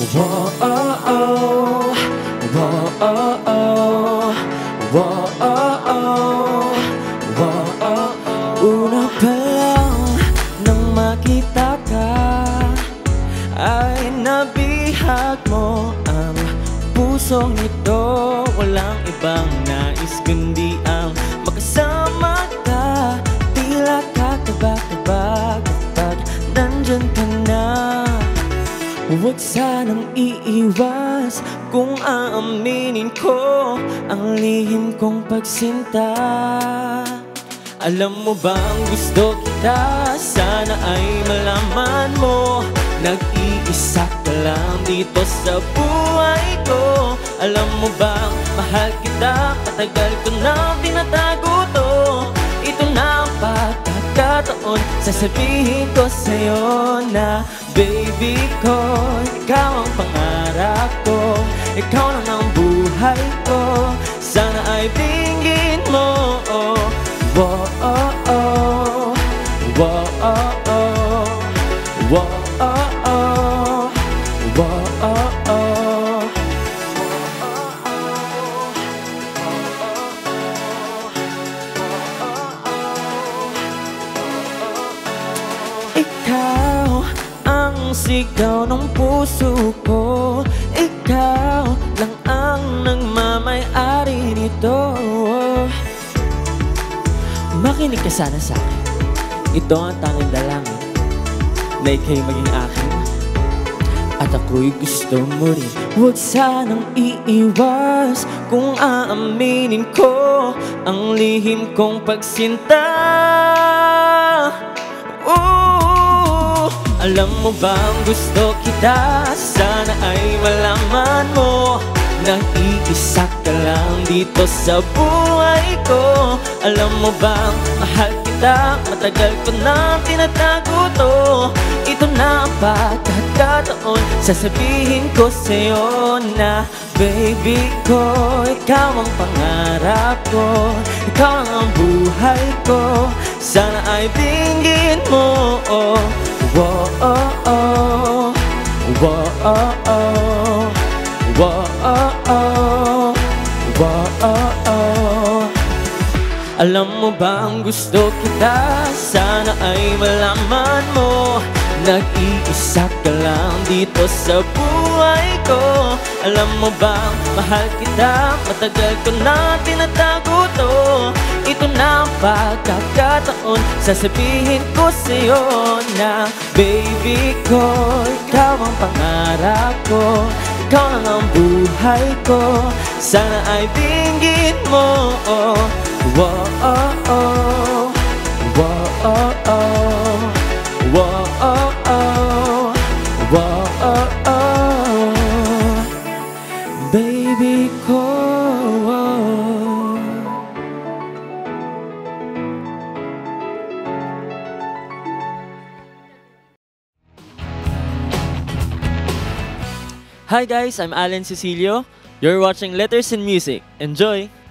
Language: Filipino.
Whoa, oh, oh. Whoa, oh, oh. Whoa, oh, oh. Whoa, oh, oh. Una pa lang nang makita ka ay nabihag mo ang pusong ito. Walang ibang nais kundi ang makasama ka. Tila kakaba-kaba kapag nandyan ka na. Huwag sanang iiwas kung aaminin ko ang lihim kong pagsinta. Alam mo bang gusto kita? Sana ay malaman mo. Nag-iisa ka lang dito sa buhay ko. Alam mo bang mahal kita? Matagal ko na tinatago to. Ito na ang pagkakataon, sasabihin ko sa'yo na baby ko, ikaw ang pangarap ko. Ikaw lang ang buhay ko. Sana ay tingin mo. Whoa, oh, oh. Whoa, oh, oh. Whoa, oh, oh. Whoa, oh, oh. Ikaw ang sigaw ng puso ko. Ikaw lang ang nagmamay-ari nito. Makinig ka sana sa akin. Ito ang tanging dalangin na ika'y maging akin at ako'y gusto mo rin. Huwag sanang iiwas kung aaminin ko ang lihim kong pagsinta. Alam mo bang gusto kita? Sana ay malaman mo. Nag-iisa ka lang dito sa buhay ko. Alam mo bang mahal kita? Matagal ko na tinatago to. Ito na ang pagkakataon, sasabihin ko sa'yo na baby ko, ikaw ang pangarap ko. Ikaw ang buhay ko. Sana ay tingin mo. Whoa, oh, oh. Whoa, oh, oh. Whoa, oh, oh. Whoa, oh, oh. Alam mo ba ang gusto kita? Sana ay malaman mo. Nag-iisa ka lang dito sa buhay ko. Alam mo bang mahal kita? Matagal ko na tinatago to. Ito na ang pagkakataon, sasabihin ko sa'yo na baby ko, ikaw ang pangarap ko. Ikaw lang ang buhay ko. Sana ay tingin mo. Whoa, oh, oh. Whoa, oh, oh. Whoa, oh, oh. Whoa, oh, oh. Baby ko. Hi guys, I'm Allen Cecilio. You're watching Letters in Music. Enjoy!